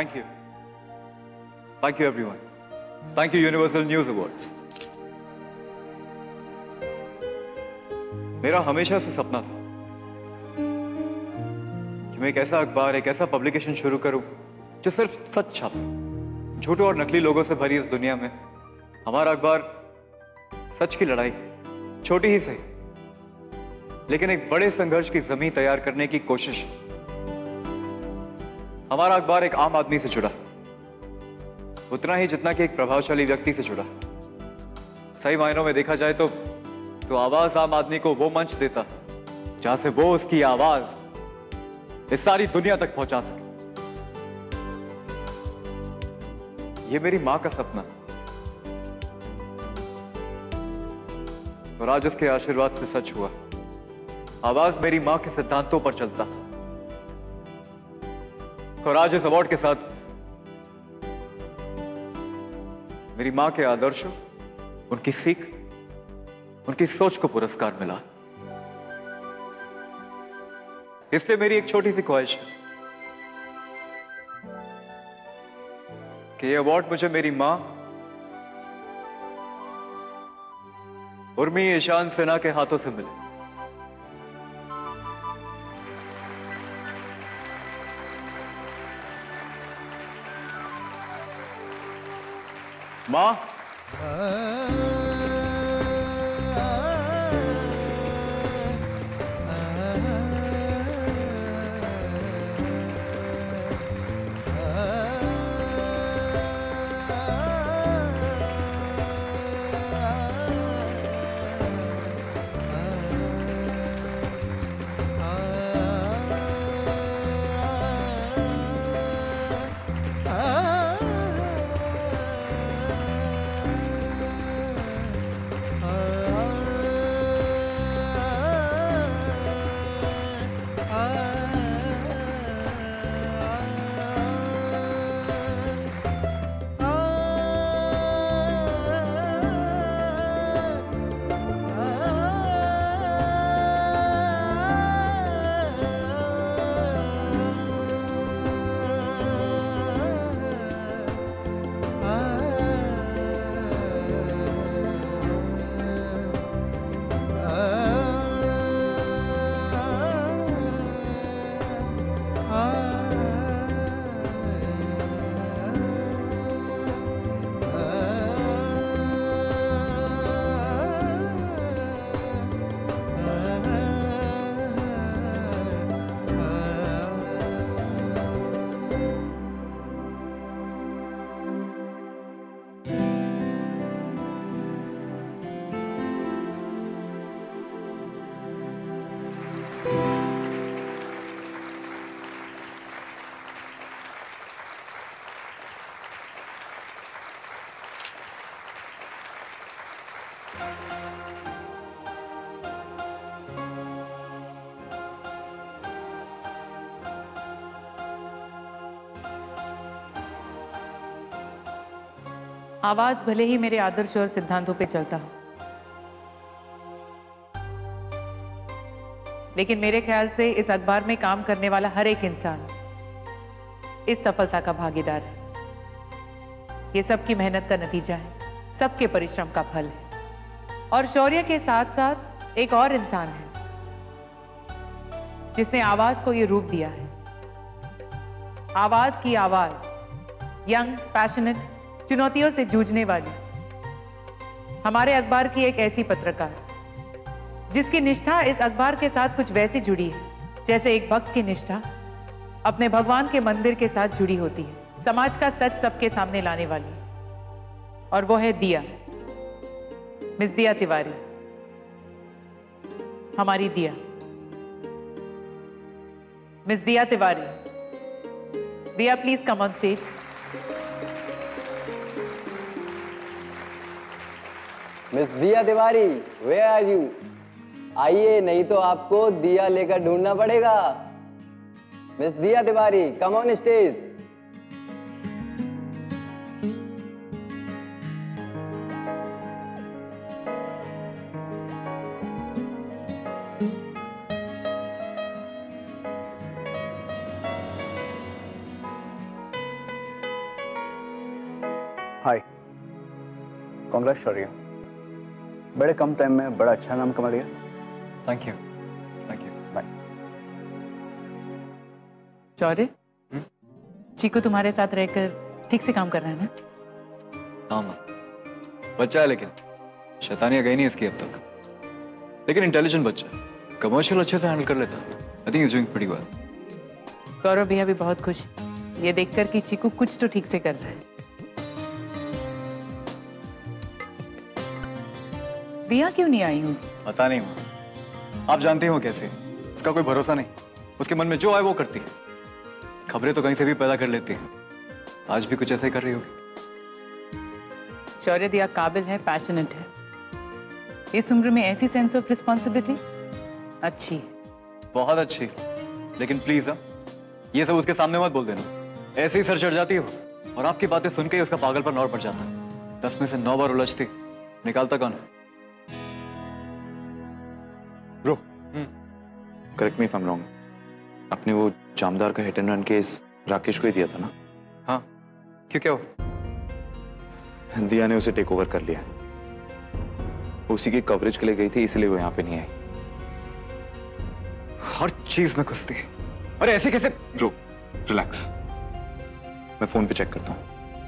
Thank you. Thank you everyone. Thank you Universal News Awards. मेरा हमेशा से सपना था कि मैं एक ऐसा अखबार, एक ऐसा पब्लिकेशन शुरू करूं जो सिर्फ सच छापे। झूठे और नकली लोगों से भरी इस दुनिया में हमारा अखबार सच की लड़ाई, छोटी ही सही, लेकिन एक बड़े संघर्ष की जमीन तैयार करने की कोशिश। हमारा अखबार एक आम आदमी से जुड़ा, उतना ही जितना कि एक प्रभावशाली व्यक्ति से जुड़ा। सही मायनों में देखा जाए तो आवाज आम आदमी को वो मंच देता जहां से वो उसकी आवाज इस सारी दुनिया तक पहुंचा सके। ये मेरी मां का सपना और आज उसके आशीर्वाद से सच हुआ। आवाज मेरी मां के सिद्धांतों पर चलता और आज इस अवार्ड के साथ मेरी मां के आदर्शों, उनकी सीख, उनकी सोच को पुरस्कार मिला। इसलिए मेरी एक छोटी सी ख्वाहिश है कि यह अवार्ड मुझे मेरी मां उर्मी ईशान सिन्हा के हाथों से मिले। मां, आवाज भले ही मेरे आदर्श और सिद्धांतों पे चलता हो, लेकिन मेरे ख्याल से इस अखबार में काम करने वाला हर एक इंसान इस सफलता का भागीदार है। ये सबकी मेहनत का नतीजा है, सबके परिश्रम का फल है। और शौर्य के साथ साथ एक और इंसान है जिसने आवाज को ये रूप दिया है। आवाज की आवाज, यंग, पैशनेट, चुनौतियों से जूझने वाली हमारे अखबार की एक ऐसी पत्रकार जिसकी निष्ठा इस अखबार के साथ कुछ वैसी जुड़ी है जैसे एक भक्त की निष्ठा अपने भगवान के मंदिर के साथ जुड़ी होती है। समाज का सच सबके सामने लाने वाली, और वो है दिया, मिस दिया तिवारी, हमारी दिया। Miss Diya Tiwari, Diya please come on stage. Miss Diya Tiwari, where are you? आइए, नहीं तो आपको दिया लेकर ढूंढना पड़ेगा। Miss Diya Tiwari, come on stage. Hi, congrats Shaurya, बड़े कम टाइम में बड़ा अच्छा नाम कमा लिया। Thank you, bye. Shaurya, Chiku तुम्हारे साथ रहकर ठीक से काम कर रहा है ना? हाँ माँ, बच्चा है लेकिन शैतानियाँ गई नहीं इसकी अब तक, लेकिन इंटेलिजेंट बच्चा है, कमर्शियल अच्छे से हैंडल कर लेता है। I think is doing pretty well. Gaurav भैया भी बहुत खुश है ये देखकर कि चीकू कुछ तो ठीक से कर रहा है। दिया क्यों नहीं आई हूँ? पता नहीं माँ, आप जानती हो कैसे, उसका कोई भरोसा नहीं, उसके मन में जो आए वो करती है, खबरें तो कहीं से भी पैदा कर लेती है। आज भी कुछ ऐसा ही कर रही होगी। शौर्य दिया काबिल है, पैशनेट है, इस उम्र में ऐसी सेंस ऑफ रिस्पॉन्सिबिलिटी अच्छी है, बहुत अच्छी, लेकिन प्लीज ये सब उसके सामने मत बोल देना, ऐसे ही सर चढ़ जाती हो और आपकी बातें सुन के ही उसका पागलपन और बढ़ जाता है। 10 में से 9 बार उलझती, निकालता कौन है? Bro, correct me if I am wrong, आपने वो जामदार का hit and run case Rakesh को ही दिया था ना? हाँ, क्यों, क्या हो? दिया ने उसे टेक ओवर कर लिया, उसी की कवरेज के लिए गई थी, इसलिए वो यहाँ पे नहीं आई। हर चीज में घुसती है, अरे ऐसे कैसे? ब्रो रिलैक्स, मैं फोन पे चेक करता हूँ।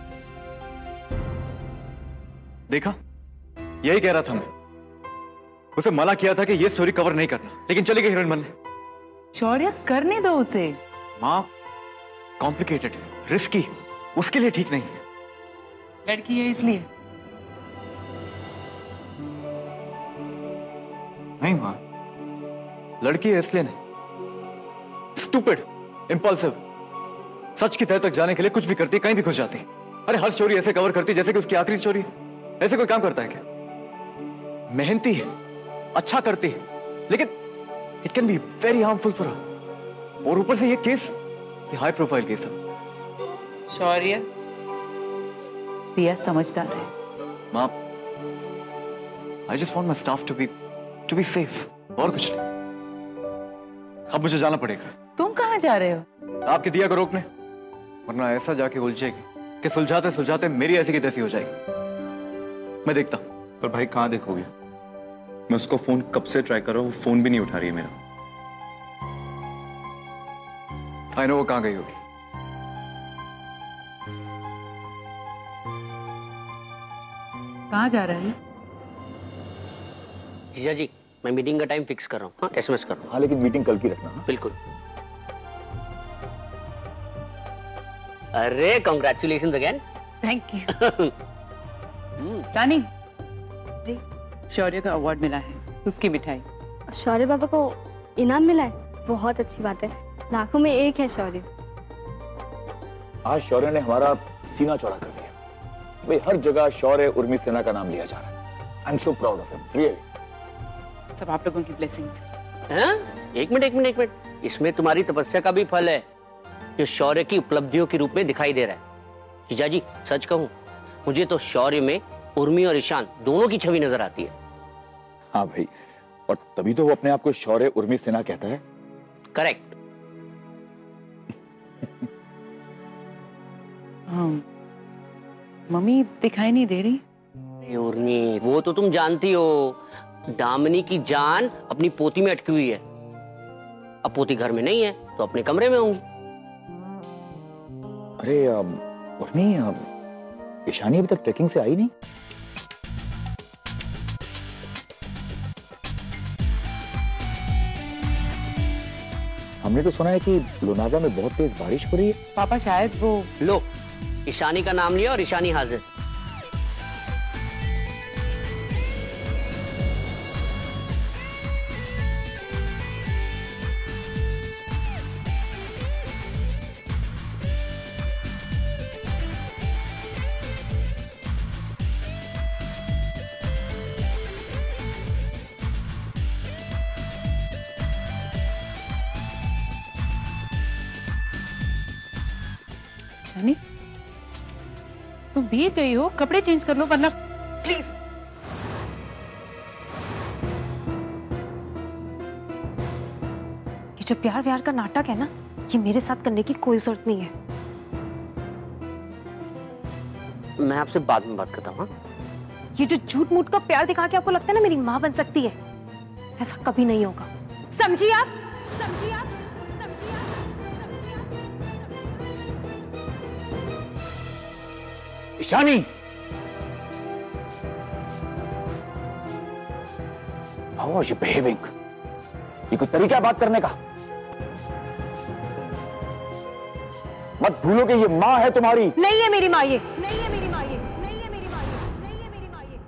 देखा, यही कह रहा था मैं, उसे मना किया था कि ये स्टोरी कवर नहीं करना, लेकिन चली गई हीरोइन बनने। शौर्य करने दो उसे। माँ, कॉम्प्लिकेटेड, रिस्की, उसके लिए ठीक नहीं है। लड़की है इसलिए। नहीं माँ, लड़की है इसलिए नहीं, स्टूपिड, इंपल्सिव, सच की तह तक जाने के लिए कुछ भी करती, कहीं भी घुस जाती। अरे हर स्टोरी ऐसे कवर करती जैसे कि उसकी आखिरी स्टोरी है। ऐसे कोई काम करता है क्या? मेहनती है, अच्छा करती है, लेकिन it can be very harmful for her. और ऊपर से ये केस, ये हाई प्रोफाइल केस है। शौर्य, दिया समझदार है। माँ, I just want my staff to be safe, और कुछ नहीं। अब मुझे जाना पड़ेगा। तुम कहाँ जा रहे हो? आपकी दिया को रोकने, वरना ऐसा जाके उलझेगी कि सुलझाते सुलझाते मेरी ऐसी की तैसी हो जाएगी। मैं देखता हूं। पर भाई कहाँ देखोगे? मैं उसको फोन कब से ट्राई कर रहा हूँ, फोन भी नहीं उठा रही है मेरा। आई नो वो कहाँ गई होगी। कहाँ जा रहा है? जीजा जी, मैं मीटिंग का टाइम फिक्स कर रहा हूँ। हाँ, एसएमएस कर रहा हूँ। हाँ, लेकिन मीटिंग कल की रखना। बिल्कुल। अरे congratulation again. Thank you. Rani ji, Shaurya को अवार्ड मिला है, उसकी मिठाई। शौर्य बाबा को इनाम मिला है, बहुत अच्छी बात है। लाखों में एक है शौर्य। आज शौर्य ने हमारा सीना चौड़ा कर दिया भाई, हर जगह शौर्य उर्मी सिन्हा का नाम लिया जा रहा है। I am so proud of him, really. सब आप लोगों की ब्लेसिंग्स है। हाँ? एक मिनट, इसमें तुम्हारी तपस्या का भी फल है, जो शौर्य की उपलब्धियों के रूप में दिखाई दे रहा है। जीजा जी, सच कहूं, मुझे तो शौर्य में उर्मी और ईशान दोनों की छवि नजर आती है। हाँ भाई, और तभी तो वो अपने आप को शौर्य उर्मी सिन्हा कहता है। करेक्ट। हाँ, मम्मी दिखाई नहीं दे रही। उर्मी, वो तो तुम जानती हो, दामिनी की जान अपनी पोती में अटकी हुई है। अब पोती घर में नहीं है तो अपने कमरे में होंगी। अरे उर्मी, ईशानी अभी तक ट्रेकिंग से आई नहीं। हमने तो सुना है कि लोनावला में बहुत तेज बारिश हो रही है। पापा शायद वो लो, ईशानी का नाम लिया और ईशानी हाजिर। शनी, तुम भीग गई हो, कपड़े चेंज कर लो वरना प्लीज। ये जो प्यार व्यार का नाटक है ना, ये मेरे साथ करने की कोई जरूरत नहीं है। मैं आपसे बाद में बात करता हूँ। ये जो झूठ मूठ का प्यार दिखा के आपको लगता है ना मेरी माँ बन सकती है, ऐसा कभी नहीं होगा, समझिए आप? समझिए आप? Ishani, how are you behaving? ये कोई तरीका है बात करने का? मत भूलो कि ये माँ है तुम्हारी। नहीं है मेरी माँ ये, नहीं है मेरी माँ ये, नहीं है मेरी माँ ये, नहीं है मेरी माँ ये।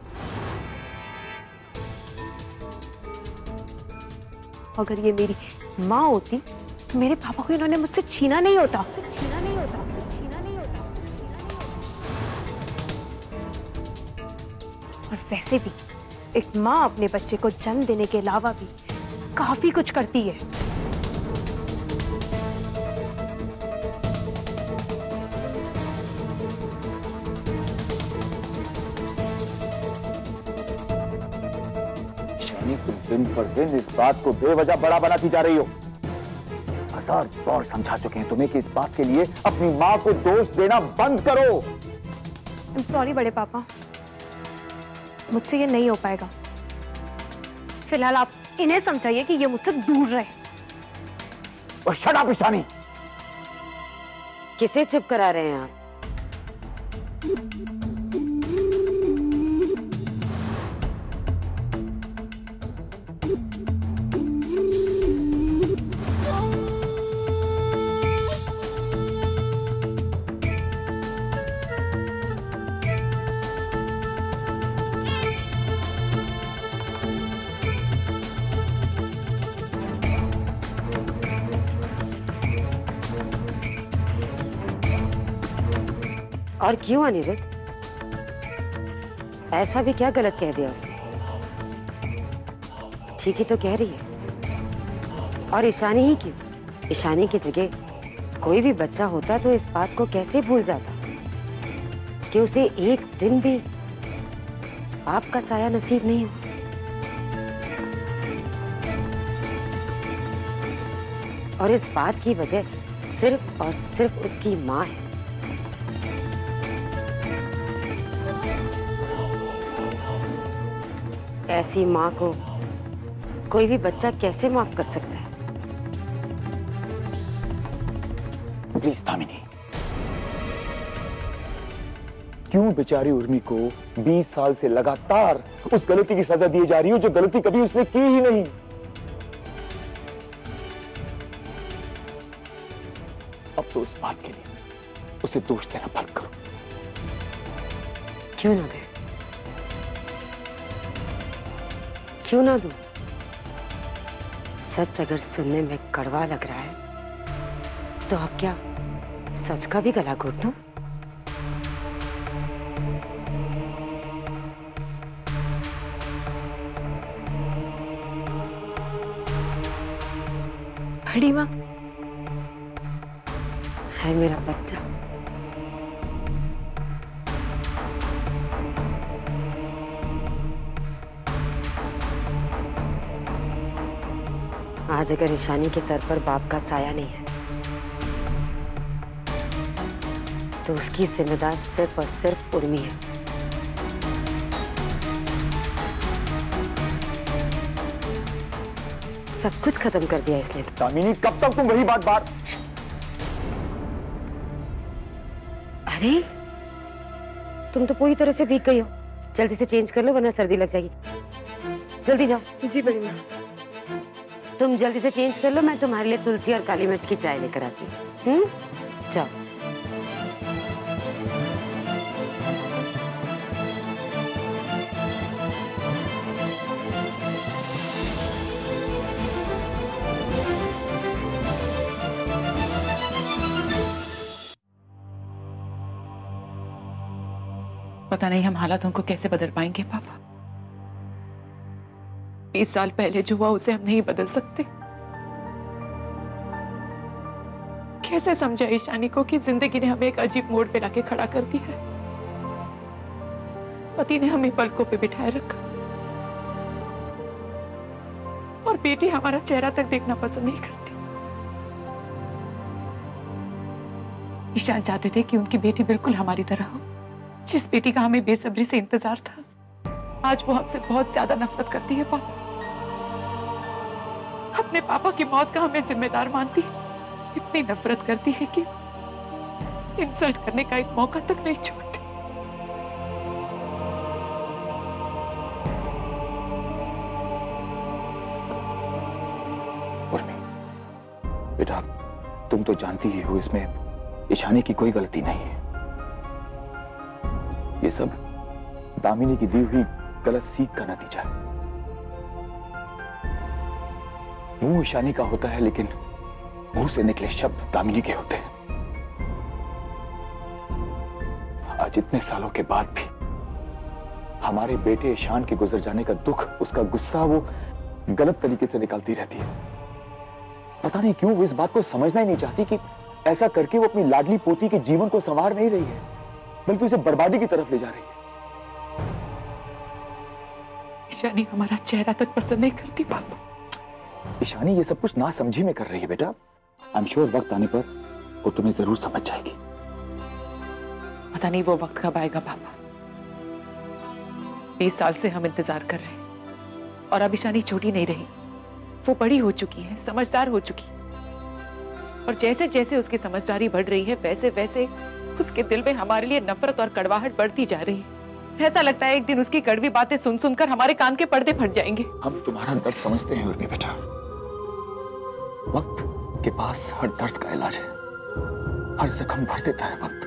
अगर ये मेरी माँ होती तो मेरे पापा को इन्होंने मुझसे छीना नहीं होता, छीना नहीं होता, छीना नहीं होता। और वैसे भी एक माँ अपने बच्चे को जन्म देने के अलावा भी काफी कुछ करती है। ईशानी, तुम दिन पर दिन इस बात को बेवजह बड़ा बनाती जा रही हो। 1000 बार समझा चुके हैं तुम्हें कि इस बात के लिए अपनी माँ को दोष देना बंद करो। I'm sorry बड़े पापा, मुझसे ये नहीं हो पाएगा। फिलहाल आप इन्हें समझाइए कि ये मुझसे दूर रहे। और शट अप ईशानी। किसे चुप करा रहे हैं आप? और क्यों अनिरुद्ध? ऐसा भी क्या गलत कह दिया उसने? ठीक ही तो कह रही है। और ईशानी ही क्यों? ईशानी की जगह कोई भी बच्चा होता तो इस बात को कैसे भूल जाता कि उसे एक दिन भी आपका साया नसीब नहीं हो। और इस बात की वजह सिर्फ और सिर्फ उसकी माँ है। ऐसी माँ को कोई भी बच्चा कैसे माफ कर सकता है? प्लीज दामिनी, क्यों बेचारी उर्मी को 20 साल से लगातार उस गलती की सजा दी जा रही हो जो गलती कभी उसने की ही नहीं? अब तो उस बात के लिए उसे दोष देना बंद करो। क्यों ना दे? क्यों ना दूं? सच अगर सुनने में कड़वा लग रहा है तो अब क्या सच का भी गला घोट दूं? बड़ी माँ है मेरा बच्चा। आज अगर ईशानी के सर पर बाप का साया नहीं है तो उसकी जिम्मेदार सिर्फ और सिर्फ उर्मी है। सब कुछ खत्म कर दिया इसने तो। दामिनी, कब तक तुम वही बात अरे तुम तो पूरी तरह से भीग गई हो। जल्दी से चेंज कर लो वरना सर्दी लग जाएगी। जल्दी जाओ। जी बड़ी माँ। तुम जल्दी से चेंज कर लो, मैं तुम्हारे लिए तुलसी और काली मिर्च की चाय लेकर आती हूँ। जाओ। पता नहीं हम हालातों को कैसे बदल पाएंगे पापा। 20 साल पहले जो हुआ उसे हम नहीं बदल सकते। कैसे समझा ईशानी को कि जिंदगी ने हमें एक अजीब मोड़ पे लाके खड़ा कर दिया है। पति ने हमें पलकों पे बिठाए रखा और बेटी हमारा चेहरा तक देखना पसंद नहीं करती। ईशान चाहते थे कि उनकी बेटी बिल्कुल हमारी तरह हो, जिस बेटी का हमें बेसब्री से इंतजार था, आज वो हमसे बहुत ज्यादा नफरत करती है पापा। अपने पापा की मौत का हमें जिम्मेदार मानती है। इतनी नफरत करती है कि इंसल्ट करने का एक मौका तक नहीं छोड़ती। उर्मी, बेटा तुम तो जानती ही हो इसमें ईशानी की कोई गलती नहीं है। ये सब दामिनी की दी हुई गलत सीख का नतीजा है। मुंह ईशानी का होता है लेकिन मुंह से निकले शब्द दामिनी के होते हैं। आज इतने सालों के बाद भी हमारे बेटे ईशान के गुजर जाने का दुख, उसका गुस्सा वो गलत तरीके से निकालती रहती है। पता नहीं क्यों वो इस बात को समझना ही नहीं चाहती कि ऐसा करके वो अपनी लाडली पोती के जीवन को संवार नहीं रही है, बल्कि उसे बर्बादी की तरफ ले जा रही है। ईशानी हमारा चेहरा तक पसंद नहीं करती पापा। ईशानी ये सब कुछ ना समझी में कर रही है बेटा। आई एम श्योर वक्त आने पर वो तुम्हें जरूर समझ जाएगी। पता नहीं वो वक्त कब आएगा पापा। 20 साल से हम इंतजार कर रहे हैं और अब ईशानी छोटी नहीं रही, वो बड़ी हो चुकी है, समझदार हो चुकी। और जैसे जैसे उसकी समझदारी बढ़ रही है वैसे वैसे उसके दिल में हमारे लिए नफरत और कड़वाहट बढ़ती जा रही है। ऐसा लगता है एक दिन उसकी कड़वी बातें सुन सुनकर हमारे कान के पर्दे फट जाएंगे। हम तुम्हारा दर्द समझते हैं उर्मी बेटा। वक्त के पास हर दर्द का इलाज है, हर जख्म भर देता है वक्त।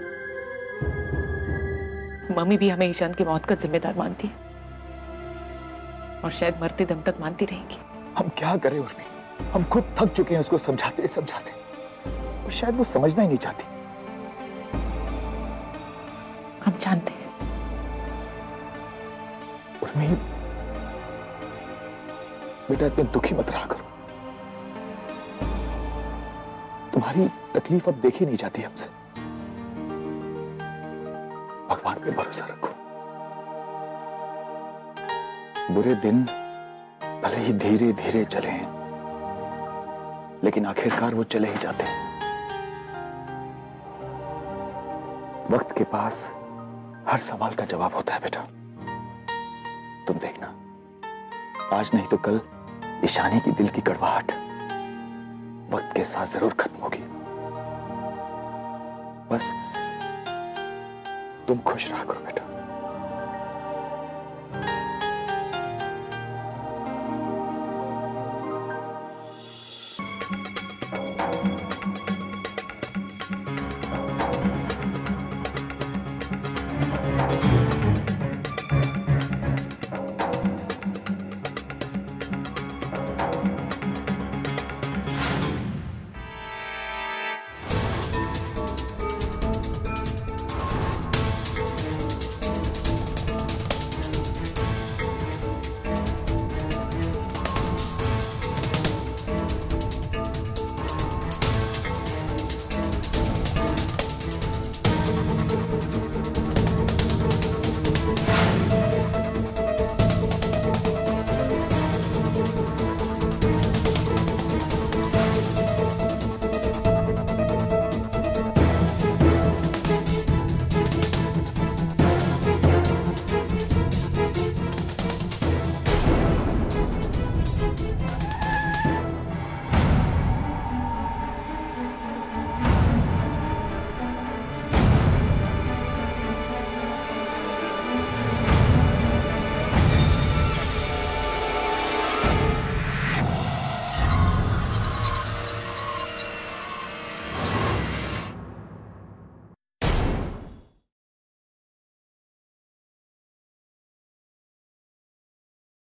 मम्मी भी हमें ईशान की मौत का जिम्मेदार मानती है और शायद मरते दम तक मानती रहेंगी। हम क्या करें उर्मी, हम खुद थक चुके हैं उसको समझाते समझाते, और शायद वो समझना ही नहीं चाहती। हम जानते हैं। उर्मी बेटा इतने दुखी मत रहा करो। तुम्हारी तकलीफ अब देखी नहीं जाती हमसे। भगवान पे भरोसा रखो। बुरे दिन भले ही धीरे धीरे चले हैं, लेकिन आखिरकार वो चले ही जाते हैं। वक्त के पास हर सवाल का जवाब होता है बेटा। तुम देखना, आज नहीं तो कल ईशानी की दिल की कड़वाहट वक्त के साथ जरूर खत्म होगी। बस तुम खुश रहा करो बेटा।